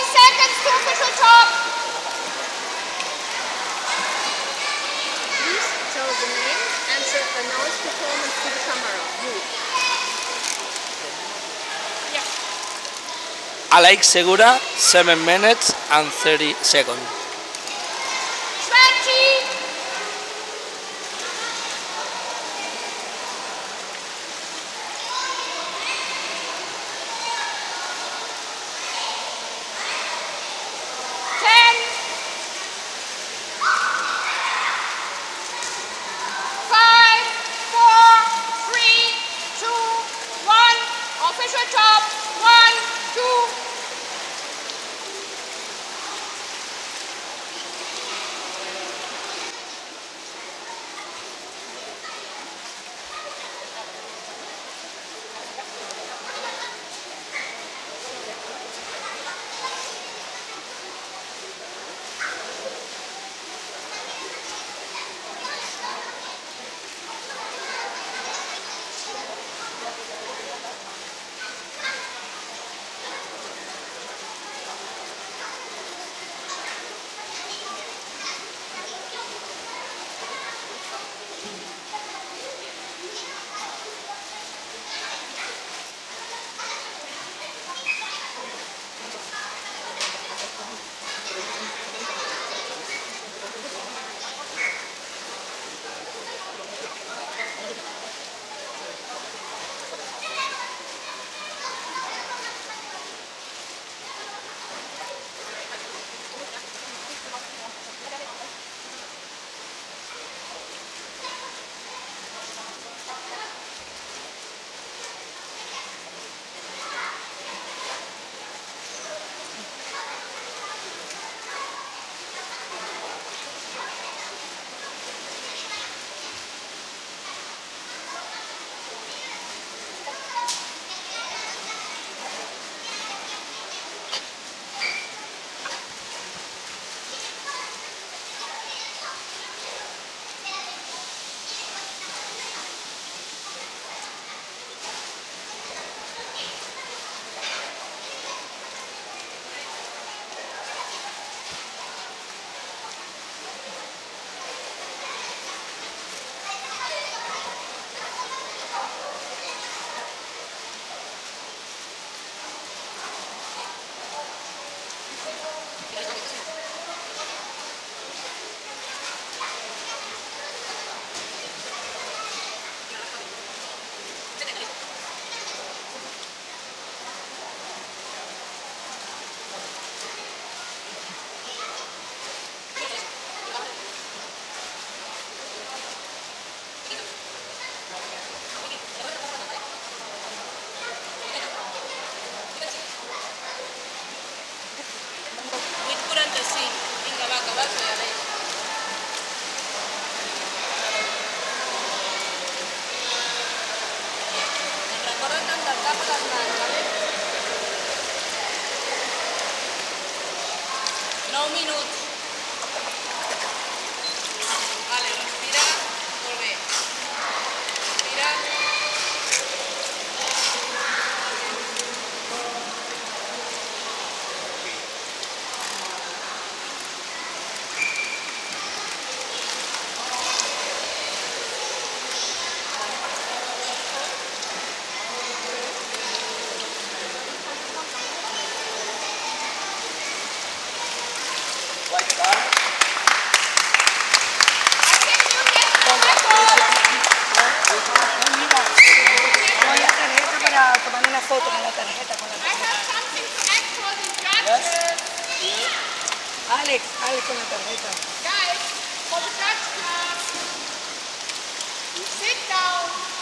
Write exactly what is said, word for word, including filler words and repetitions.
seconds to official top. Please tell the name and the announced performance to the camera. You. Yeah. Alex Segura, seven minutes and thirty seconds. twenty. Official top, one, two. Nou minuts. Vale, respira. Molt bé. Respira. Tomando una foto con la tarjeta con la tarjeta. Alex, Alex con la tarjeta. Guys, for the judge class, sit down.